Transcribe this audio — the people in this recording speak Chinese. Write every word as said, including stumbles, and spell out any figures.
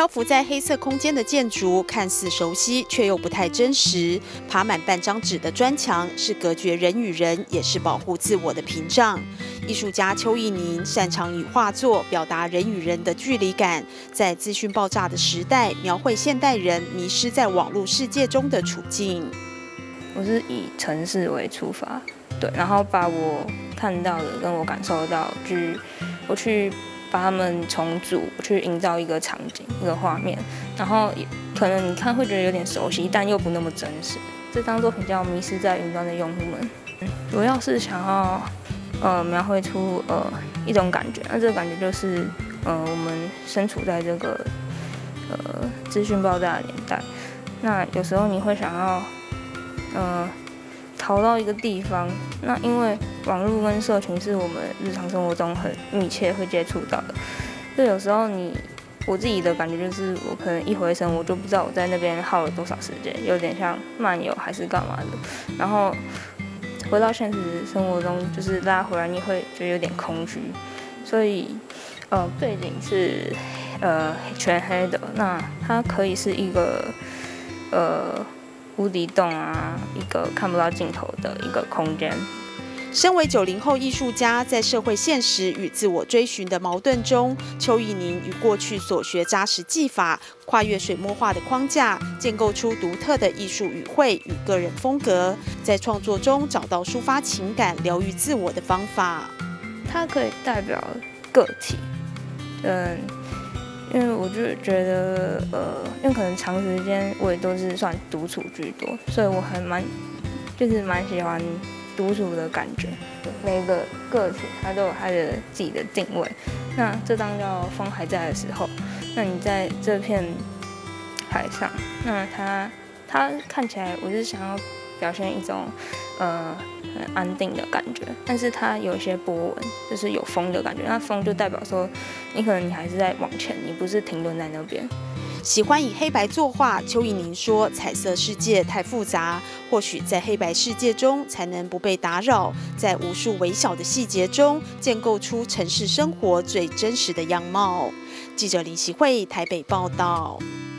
漂浮在黑色空间的建筑看似熟悉，却又不太真实。爬满半张纸的砖墙是隔绝人与人，也是保护自我的屏障。艺术家邱奕宁擅长以画作表达人与人的距离感，在资讯爆炸的时代，描绘现代人迷失在网络世界中的处境。 我是以城市为出发，对，然后把我看到的跟我感受到，去我去。把它们重组，去营造一个场景、一个画面，然后可能你看会觉得有点熟悉，但又不那么真实。这张作品叫《迷失在云端的用户们》，主要是想要呃描绘出呃一种感觉，那这个感觉就是呃我们身处在这个呃资讯爆炸的年代，那有时候你会想要呃。逃到一个地方，那因为网络跟社群是我们日常生活中很密切会接触到的，就有时候你我自己的感觉就是，我可能一回神，我就不知道我在那边耗了多少时间，有点像漫游还是干嘛的。然后回到现实生活中，就是拉回来，你会觉得有点空虚。所以，呃，背景是呃全黑的，那它可以是一个呃。无底洞啊，一个看不到尽头的一个空间。 身为九零后艺术家，在社会现实与自我追寻的矛盾中，邱奕宁与过去所学扎实技法，跨越水墨画的框架，建构出独特的艺术语汇与个人风格，在创作中找到抒发情感、疗愈自我的方法。 它可以代表个体，嗯。因为我就觉得，呃，因为可能长时间我也都是算独处居多，所以我还蛮，就是蛮喜欢独处的感觉。每个个体它都有它的自己的定位。那这张叫《风还在的时候》，那你在这片海上，那它它看起来，我是想要表现一种，呃。很安定的感觉，但是它有一些波纹，就是有风的感觉。那风就代表说，你可能你还是在往前，你不是停顿在那边。 喜欢以黑白作画，邱奕宁说，彩色世界太复杂，或许在黑白世界中才能不被打扰，在无数微小的细节中建构出城市生活最真实的样貌。记者林习慧台北报道。